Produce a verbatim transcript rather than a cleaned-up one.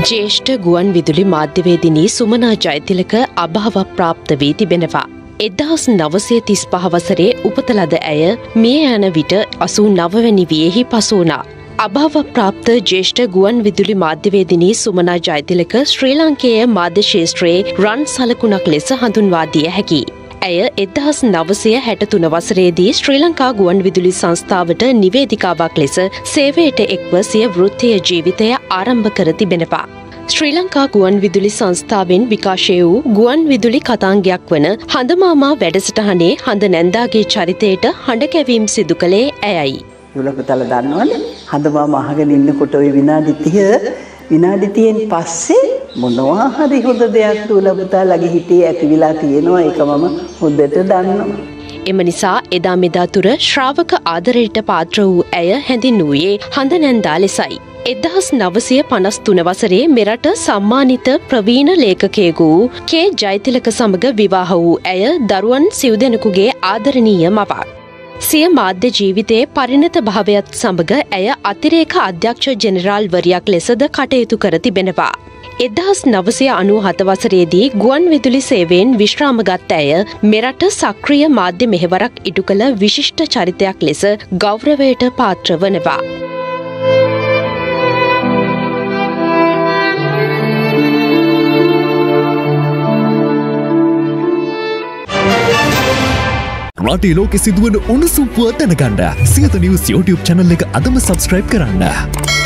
ජේෂ්ඨ ගුවන් විදුලි මාධ්‍යවේදිනී සුමනා ජයතිලක අභාව ප්‍රාප්ත වී තිබෙනවා. එක්දහස් නවසිය තිස් පහ වසරේ උපත ලද ඇය මිය යන විට අසූ නවවැනි වියෙහි පසු වුණා. අභාව ප්‍රාප්ත ජේෂ්ඨ ගුවන් විදුලි මාධ්‍යවේදිනී සුමනා ජයතිලක ශ්‍රී ලාංකේය මාධ්‍ය ශාස්ත්‍රයේ රන් සලකුණක් ලෙස හඳුන්වා දිය හැකියි. ඇය එක්දහස් නවසිය හැට තුන වසරේදී ශ්‍රී ලංකා ගුවන් විදුලි සංස්ථාවට නිවේදිකාවක් ලෙස සේවයට එක්ව සිය වෘත්තීය ජීවිතය ආරම්භ කර තිබෙනවා. ශ්‍රී ලංකා ගුවන් විදුලි සංස්ථාවෙන් විකාශය වූ ගුවන් විදුලි කතාංගයක් වන හඳමාමා වැඩසටහනේ හඳ නැන්දාගේ චරිතයට හඬ කැවීම් සිදු කළේ ඇයයි. යුලපතල දන්නවනේ හඳමාමා අහගෙන ඉන්නකොට ওই විනාඩි තිහ විනාඩි තිහෙන් පස්සේ මොනවා හරි හොඳ දෙයක් දුලබුතාලගේ හිතේ ඇතිවිලා තියෙනවා. ඒක මම හොඳට දන්නවා. එම නිසා එදා මෙදා තුර ශ්‍රාවක ආදරයට පාත්‍ර වූ ඇය හැඳින්වූයේ හඳ නැන්දා ලෙසයි. එක්දහස් නවසිය පනස් තුන වසරේ මෙරට සම්මානිත ප්‍රවීණ ලේඛකයෙකු කේ ජයතිලක සමග විවාහ වූ ඇය දරුවන් සිව් දෙනෙකුගේ ආදරණීය මවක්. සිය මාධ්‍ය ජීවිතයේ පරිණත භාවයත් සමග ඇය අතිරේක අධ්‍යක්ෂ ජෙනරාල්වරියක් ලෙසද කටයුතු කර තිබෙනවා. එක්දහස් නවසිය අනූ හත වසරේදී ගුවන් විදුලි සේවයෙන් විශ්‍රාමගත් ඇය මෙරට සක්‍රිය මාධ්‍ය මෙහෙවරක් ඉටු කළ විශිෂ්ට චරිතයක් ලෙස ගෞරවයට පාත්‍ර වනවා. රටේ ලෝකෙ සිදුවන උණුසුම් පුවත් දැනගන්න සියත නිවුස් YouTube channel එක අදම subscribe කරන්න.